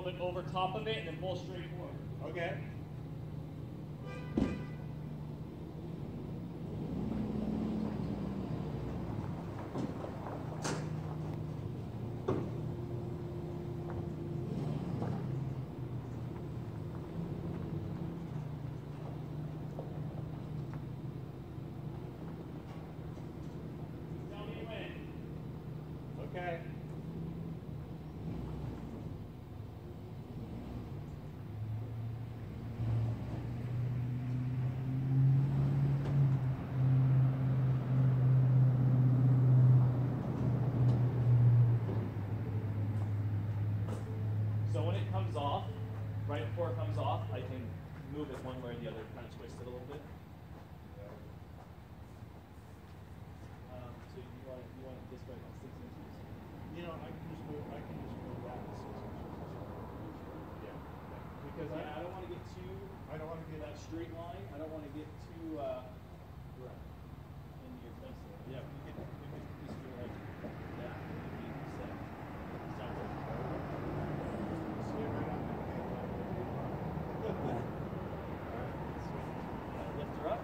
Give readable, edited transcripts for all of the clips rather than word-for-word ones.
bit over top of it and then pull straight forward. Okay. Tell me when. Okay. So when it comes off, right before it comes off, I can move it one way or the other, kind of twist it a little bit. So you want it this way about 6 inches? You know, I can just move that 6 inches. Yeah. Because I don't want to get too, I don't want to get that straight line, I don't want to get too right. into your pencil. Yeah, you can just do it like that. You can set. Sound good? See it right on the Lift her up.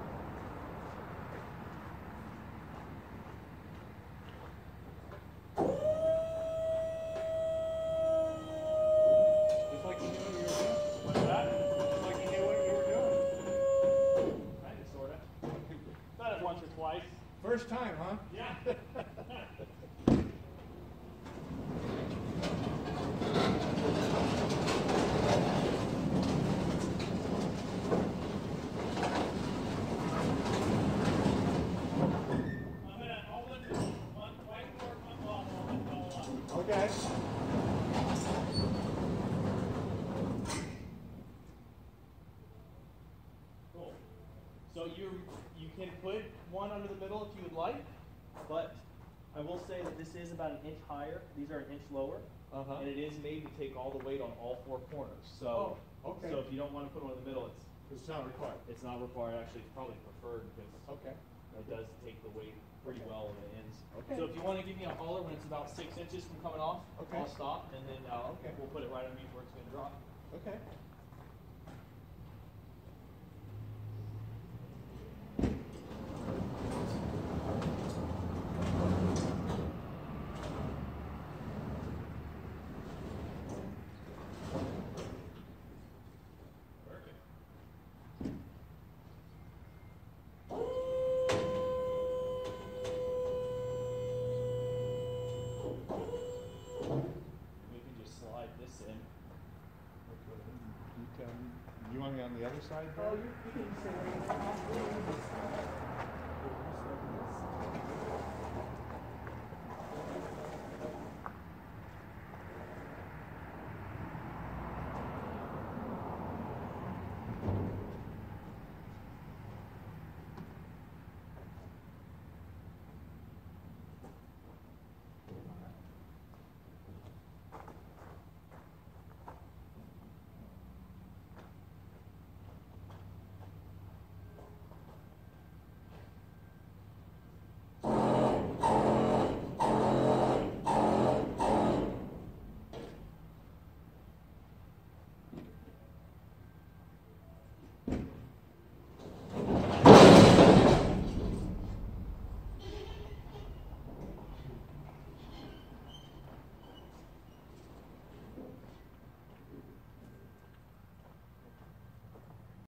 Just like you knew what you were doing. What's that? Just like you knew what you were doing. Kind of, sort of. Done it once or twice. First time, huh? Yeah. I'll let this one right before it comes off, I'll let it all up. Okay. Cool. So you can put one under the middle if you would like, but I will say that this is about 1 inch higher. These are 1 inch lower, and it is made to take all the weight on all 4 corners. So, okay. So if you don't want to put one in the middle, It's not required. it's not required. Actually, it's probably preferred because Okay. it does take the weight pretty well on the ends. Okay. So if you want to give me a holler when it's about 6 inches from coming off, Okay. I'll stop, and then Okay. we'll put it right underneath where it's going to drop. Okay. Perfect. We can just slide this in. You want me on the other side? Oh, you can say right now.